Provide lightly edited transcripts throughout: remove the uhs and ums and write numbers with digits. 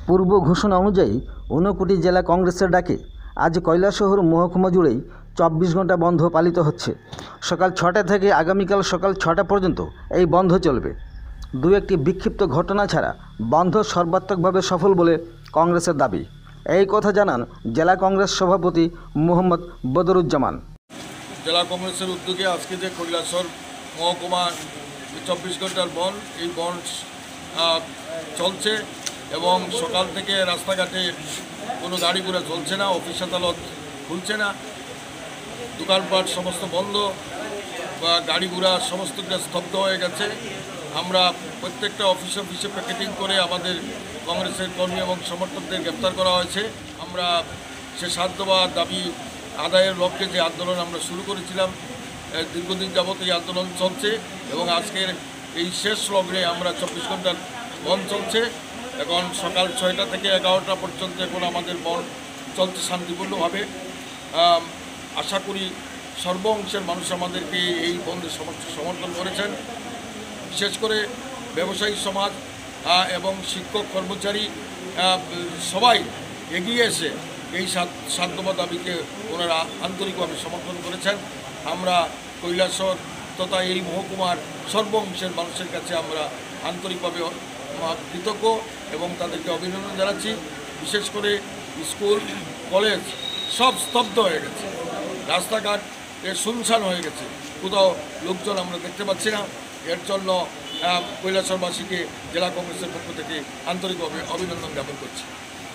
পূর্ব ঘোষণা অনুযায়ী ঊনকোটি জেলা কংগ্রেসের ডাকে আজ কৈলাসহর মহকুমা জুড়েই 24 ঘন্টা বন্ধ পালিত হচ্ছে। সকাল 6টা থেকে আগামীকাল সকাল 6টা পর্যন্ত এই বন্ধ চলবে। দু একটি বিক্ষিপ্ত ঘটনা ছাড়া বন্ধ সর্বাত্মকভাবে সফল বলে কংগ্রেসের দাবি। এই কথা জানান জেলা কংগ্রেস সভাপতি মোহাম্মদ বদরুজ্জামান। জেলা কংগ্রেসের উদ্যোগে আজকে যে কৈলাসহর মহকুমা 24 ঘন্টার বন্ধ, এই বন্ধ চলছে এবং সকাল থেকে রাস্তাঘাটে কোনো গাড়ি ঘোড়া চলছে না, অফিস আদালত খুলছে না, দোকানপাট সমস্ত বন্ধ বা গাড়ি ঘোড়া সমস্ত স্তব্ধ হয়ে গেছে। আমরা প্রত্যেকটা অফিসে প্যাকেটিং করে আমাদের কংগ্রেসের কর্মী এবং সমর্থকদের গ্রেপ্তার করা হয়েছে। আমরা সে 7 দফা দাবি আদায়ের লক্ষ্যে যে আন্দোলন আমরা শুরু করেছিলাম, দীর্ঘদিন যাবত এই আন্দোলন চলছে এবং আজকের এই শেষ লগ্নে আমরা 24 ঘন্টার বন্ধ চলছে। এখন সকাল 6টা থেকে 11টা পর্যন্ত এখন আমাদের বন্ধ চলছে শান্তিপূর্ণভাবে। আশা করি সর্ব অংশের মানুষ আমাদেরকে এই বন্ধে সমর্থন করেছেন। বিশেষ করে ব্যবসায়ী সমাজ এবং শিক্ষক কর্মচারী সবাই এগিয়ে এসে এই 7 দফা দাবিকে ওনারা আন্তরিকভাবে সমর্থন করেছেন। আমরা কৈলাসহর তথা এই মহকুমার সর্ব অংশের মানুষের কাছে আমরা আন্তরিকভাবে কৃতজ্ঞ এবং তাদেরকে অভিনন্দন জানাচ্ছি। বিশেষ করে স্কুল কলেজ সব স্তব্ধ হয়ে গেছে, রাস্তাঘাট শুনশান হয়ে গেছে, কোথাও লোকজন আমরা দেখতে পাচ্ছি না। এর জন্য কৈলাসহরবাসীকে জেলা কংগ্রেসের পক্ষ থেকে আন্তরিকভাবে অভিনন্দন জ্ঞাপন করছি।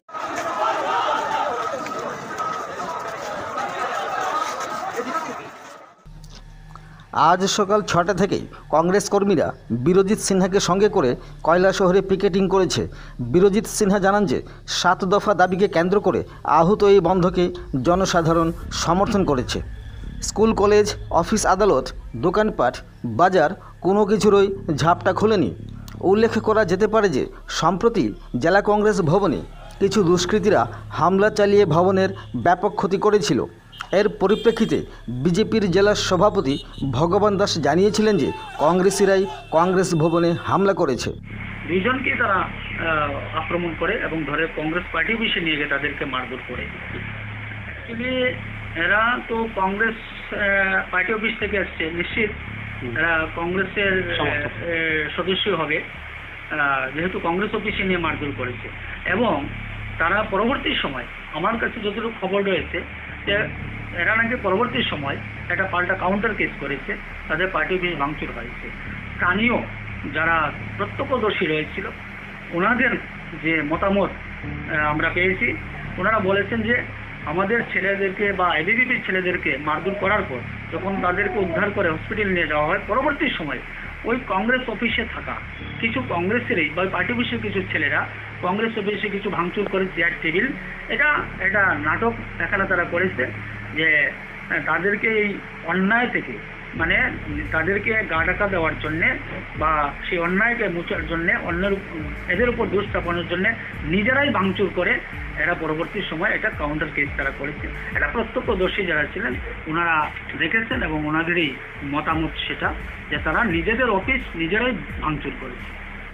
আজ সকাল 6টা থেকেই কংগ্রেস কর্মীরা বীরজিৎ সিনহাকে সঙ্গে করে কৈলাসহরে পিকেটিং করেছে। বীরজিৎ সিনহা জানান যে 7 দফা দাবিকে কেন্দ্র করে আহত এই বন্ধকে জনসাধারণ সমর্থন করেছে। স্কুল কলেজ অফিস আদালত দোকানপাট বাজার কোনো কিছুরই ঝাপটা খোলেনি। উল্লেখ করা যেতে পারে যে সম্প্রতি জেলা কংগ্রেস ভবনে কিছু দুষ্কৃতীরা হামলা চালিয়ে ভবনের ব্যাপক ক্ষতি করেছিল। এর পরিপ্রেক্ষিতে বিজেপির জেলা সভাপতি ভগবান দাস জানিয়েছিলেন যে কংগ্রেসীরাই কংগ্রেস ভবনে হামলা করেছে। দুইজনকে তারা আক্রমণ করে এবং ধরে কংগ্রেস পার্টি অফিসে নিয়ে গিয়ে তাদেরকে মারধর করে। অ্যাকচুয়ালি এরা তো কংগ্রেস পার্টি অফিস থেকে আসছে, নিশ্চিত এরা কংগ্রেসের সদস্য হবে, যেহেতু কংগ্রেস অফিসে নিয়ে মারধর করেছে। এবং তারা পরবর্তী সময় আমার কাছে যতটুকু খবর রয়েছে যে এরা নাকি পরবর্তী সময় একটা পাল্টা কাউন্টার কেস করেছে, তাদের পার্টি অফিস ভাঙচুর হয়েছে। স্থানীয় যারা প্রত্যক্ষদর্শী রয়েছিল ওনাদের যে মতামত আমরা পেয়েছি, ওনারা বলেছেন যে আমাদের ছেলেদেরকে বা এবিভিপির ছেলেদেরকে মারধর করার পর যখন তাদেরকে উদ্ধার করে হসপিটাল নিয়ে যাওয়া হয়, পরবর্তী সময় ওই কংগ্রেস অফিসে থাকা কিছু কংগ্রেসেরই বা পার্টি অফিসের কিছু ছেলেরা কংগ্রেস অফিসে কিছু ভাঙচুর করে চেয়ার টেবিল, এটা নাটক এখানে তারা করেছে যে তাদেরকে এই অন্যায় থেকে মানে তাদেরকে গা ঢাকা দেওয়ার জন্যে বা সেই অন্যায়কে মুছার জন্যে এদের উপর দোষ চাপানোর জন্যে নিজেরাই ভাঙচুর করে এরা পরবর্তী সময় এটা কাউন্টার কেস তারা করেছে। এটা প্রত্যক্ষদর্শী যারা ছিলেন ওনারা দেখেছেন এবং ওনাদেরই মতামত সেটা যে তারা নিজেদের অফিস নিজেরাই ভাঙচুর করেছে।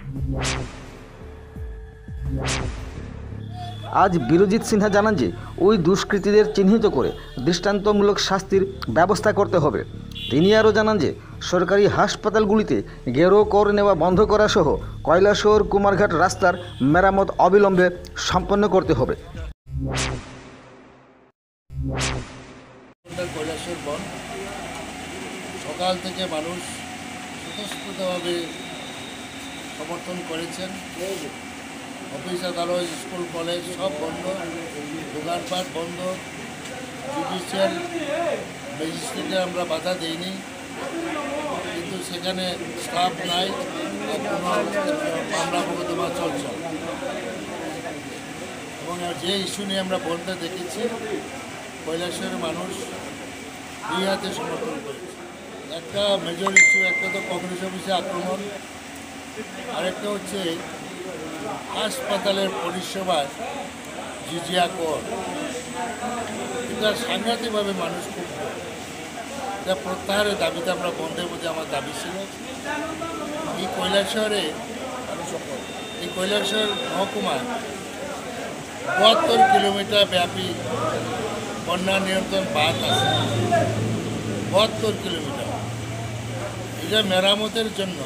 আজ বীরজিৎ সিনহা জানান যে ওই দুষ্কৃতীদের চিহ্নিত করে দৃষ্টান্তমূলক শাস্তির ব্যবস্থা করতে হবে। তিনি আরও জানান যে সরকারি হাসপাতালগুলিতে গেরো কর নেওয়া বন্ধ করা সহ কৈলাসহর কুমারঘাট রাস্তার মেরামত অবিলম্বে সম্পন্ন করতে হবে। কৈলাসহর বন্ধ সকাল থেকে মানুষ স্বতঃস্ফূর্তভাবে সমর্থন করেছেন। অফিস আদালত স্কুল কলেজ সব বন্ধ, দোকানপাট বন্ধ, জুডিশিয়াল ম্যাজিস্ট্রেটে আমরা বাধা দিইনি, কিন্তু সেখানে স্টাফ নাই, মামলা মোকদ্দমা চলছে। এবং যে ইস্যু নিয়ে আমরা বলতে দেখেছি কৈলাসহরের মানুষ দুই হাতে সমর্থন করেছে। একটা মেজর ইস্যু, একটা তো কংগ্রেস অফিসে আক্রমণ, আরেকটা হচ্ছে হাসপাতালের পরিষেবায় জিজিয়া কর। এটা সাংঘাতিকভাবে মানুষ খুব এটা প্রত্যাহারের দাবিতে আমরা বন্ধের মধ্যে আমার দাবি ছিল। এই কৈলাসহর মহকুমায় 72 কিলোমিটার ব্যাপী বন্যা নিয়ন্ত্রণ বাঁধ আছে। 72 কিলোমিটার। এটা মেরামতের জন্য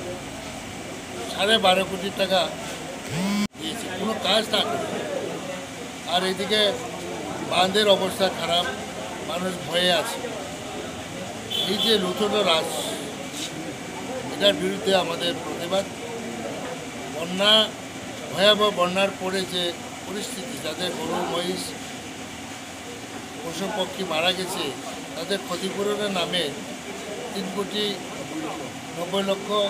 12.5 কোটি টাকা দিয়েছে, কোনো কাজ না করে। আর এদিকে বাঁধের অবস্থা খারাপ, মানুষ ভয়ে আছে। এই যে লুঠনো রাজ, এটার বিরুদ্ধে আমাদের প্রতিবাদ। বন্যা, ভয়াবহ বন্যার পরে যে পরিস্থিতি, যাদের গরু মহিষ পশু পক্ষী মারা গেছে, তাদের ক্ষতিপূরণের নামে 3,90,00,000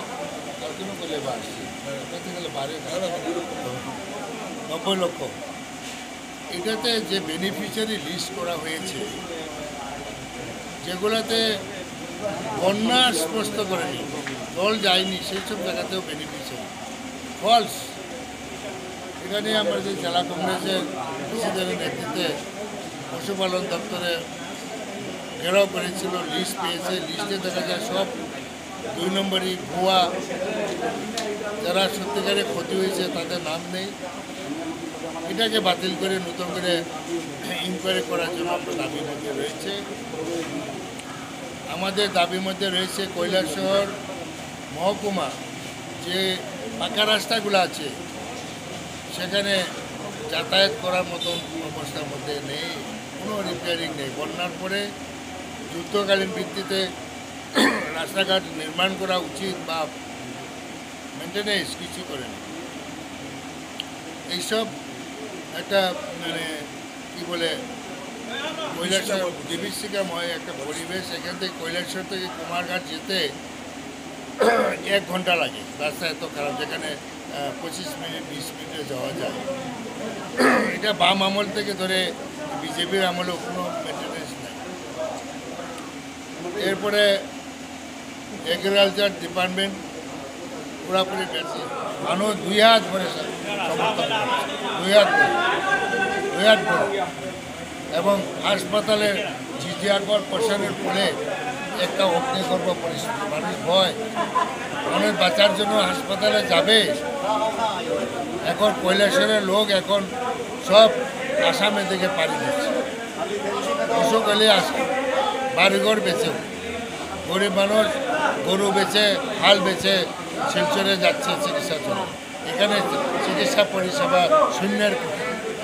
90 লক্ষ। এটাতে যে বেনিফিশিয়ারি লিস্ট করা হয়েছে, যেগুলোতে বন্যা স্পষ্ট করেনি, জল যায়নি, সেই সব জায়গাতেও বেনিফিশিয়ারি ফলস। এখানে আমাদের জেলা কংগ্রেসের প্রেসিডেন্টের নেতৃত্বে পশুপালন দপ্তরে ঘেরাও করেছিল, লিস্ট পেয়েছে। লিস্টে দেখা যায় সব 2 নম্বরই ভুয়া, যারা সত্যিকারে ক্ষতি হয়েছে তাদের নাম নেই। এটাকে বাতিল করে নতুন করে ইনকোয়ারি করার জন্য আমরা দাবির মধ্যে রয়েছে। আমাদের দাবির মধ্যে রয়েছে কৈলাসহর মহকুমা যে পাকা রাস্তাগুলো আছে, সেখানে যাতায়াত করার মতন অবস্থার মধ্যে নেই, কোনো রিপেয়ারিং নেই। বন্যার পরে যুদ্ধকালীন ভিত্তিতে রাস্তাঘাট নির্মাণ করা উচিত বা মেনটেনেন্স কিছু করে না। এইসব একটা মানে কী বলে কৈলাসহর বিভীষিকাময় একটা পরিবেশ। এখান থেকে কৈলাসহর থেকে কুমারঘাট যেতে 1 ঘন্টা লাগে, রাস্তা এত খারাপ, যেখানে 25 মিনিট 20 মিনিটে যাওয়া যায়। এটা বাম আমল থেকে ধরে বিজেপির আমলেও কোনো মেনটেনেন্স নেই। এরপরে এগ্রিকালচার ডিপার্টমেন্ট পুরাপুরি বেঁচে, মানুষ 2 হাত ভরে সমর্থন করে, 2 হাত ভরে। এবং হাসপাতালের জিজিয়াকর প্রসারের ফলে একটা অগ্নিগর্ভ পরিস্থিতি, মানুষ ভয়, মানুষ বাঁচার জন্য হাসপাতালে যাবে। এখন কৈলাসহরের লোক এখন সব আসামে দিকে পাড়ি দিচ্ছে, অসুখ হলে আসে, বাড়িঘর বেচে, গরিব মানুষ গরু বেচে, হাল বেচে শিলচরে যাচ্ছে চিকিৎসার জন্য। এখানে চিকিৎসা পরিষেবা শূন্যের কোঠা।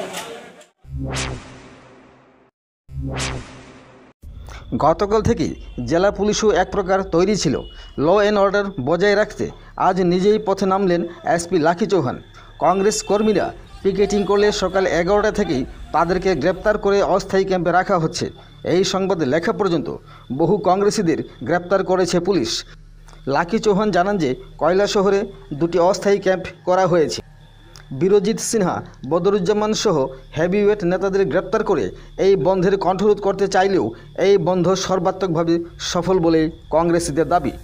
গতকাল থেকেই জেলা পুলিশও এক প্রকার তৈরি ছিল ল অ্যান্ড অর্ডার বজায় রাখতে। আজ নিজেই পথে নামলেন এসপি লাকি চৌহান। কংগ্রেস কর্মীরা পিকেটিং করলে সকাল 11টা থেকেই তাদেরকে গ্রেপ্তার করে অস্থায়ী ক্যাম্পে রাখা হচ্ছে। এই সংবাদ লেখা পর্যন্ত বহু কংগ্রেসীদের গ্রেপ্তার করেছে পুলিশ। লাকি চৌহান জানান যে কৈলাসহরে 2টি অস্থায়ী ক্যাম্প করা হয়েছে। বিরজিৎ সিনহা, বদরুজ্জামান সহ হেভিওয়েট নেতাদের গ্রেপ্তার করে এই বন্ধের কণ্ঠরোধ করতে চাইলেও এই বন্ধ সর্বাত্মকভাবে সফল বলে কংগ্রেসীদের দাবি।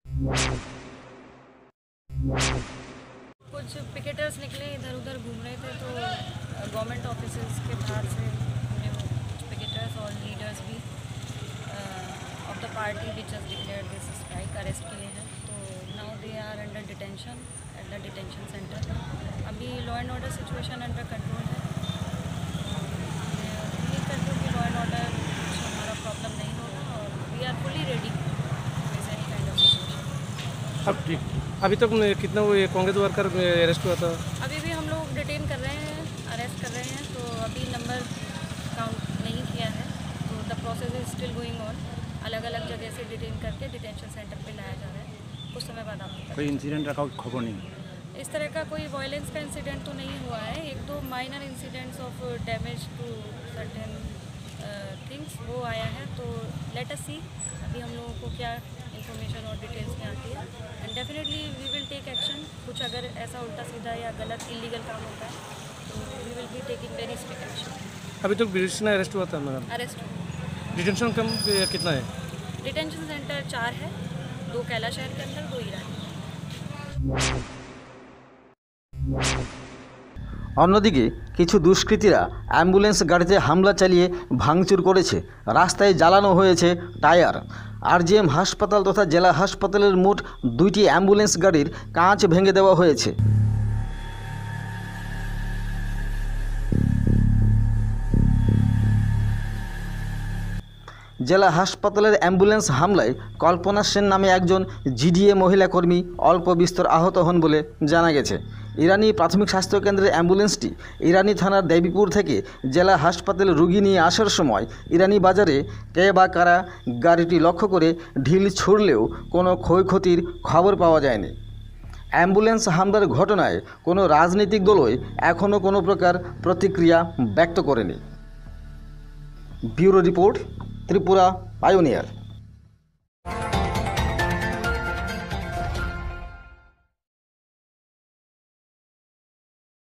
कुछ पिकेटर्स निकले, इधर उधर घूम रहे थे, तो गवर्नमेंट ऑफिसेज के बाहर से हमने वो कुछ पिकेटर्स और लीडर्स भी of the party which has declared this strike arrest किए हैं। तो now they are under detention at the detention centre. अभी law and order situation under control है। उम्मीद करते हो कि लॉ एंड ऑर्डर हमारा प्रॉब्लम नहीं होगा और we are fully ready with any kind of situation. अभी तक कितना वो कांग्रेस वर्कर अरेस्ट हुआ था? अभी भी हम लोग डिटेन कर रहे हैं, अरेस्ट कर रहे हैं, तो अभी नंबर काउंट नहीं किया है, तो the process is still going on. अलग अलग जगह से डिटेन करके डिटेंशन सेंटर पे लाया जा रहा है। कुछ समय बाद आपको कोई इंसिडेंट रखा खबर नहीं? इस तरह का कोई वायलेंस का इंसिडेंट तो नहीं हुआ है। 1-2 minor incidents of damage to certain things वो आया है, तो लेट अस सी अभी हम लोगों को क्या इन्फॉर्मेशन और डिटेल्स में आती है, and definitely we will take action. कुछ अगर ऐसा उल्टा सीधा या गलत इलीगल काम होता है तो we will be taking very strict action. अभी तक बिरजित सिन्हा अरेस्ट हुआ था मैडम? अरेस्ट डिटेंशन कम कितना है? डिटेंशन सेंटर 4 है, 2 कैलाशहर के अंदर, 2 ईरानी। অন্যদিকে কিছু দুষ্কৃতীরা অ্যাম্বুলেন্স গাড়িতে হামলা চালিয়ে ভাঙচুর করেছে। রাস্তায় জ্বালানো হয়েছে টায়ার। আরজিএম হাসপাতাল তথা জেলা হাসপাতালের মোট 2টি অ্যাম্বুলেন্স গাড়ির কাঁচ ভেঙে দেওয়া হয়েছে। জেলা হাসপাতালের অ্যাম্বুলেন্স হামলায় কল্পনা সেন নামে একজন জিডিএ মহিলা কর্মী অল্প বিস্তর আহত হন বলে জানা গেছে। ইরানি প্রাথমিক স্বাস্থ্যকেন্দ্রের অ্যাম্বুলেন্সটি ইরানি থানার দেবীপুর থেকে জেলা হাসপাতালে রোগী নিয়ে আসার সময় ইরানি বাজারে কে বা কারা গাড়িটি লক্ষ্য করে ঢিল ছুড়লেও কোনো ক্ষয়ক্ষতির খবর পাওয়া যায়নি। অ্যাম্বুলেন্স হামলার ঘটনায় কোনো রাজনৈতিক দলই এখনও কোনো প্রকার প্রতিক্রিয়া ব্যক্ত করেনি। Bureau report, Tripura pioneer.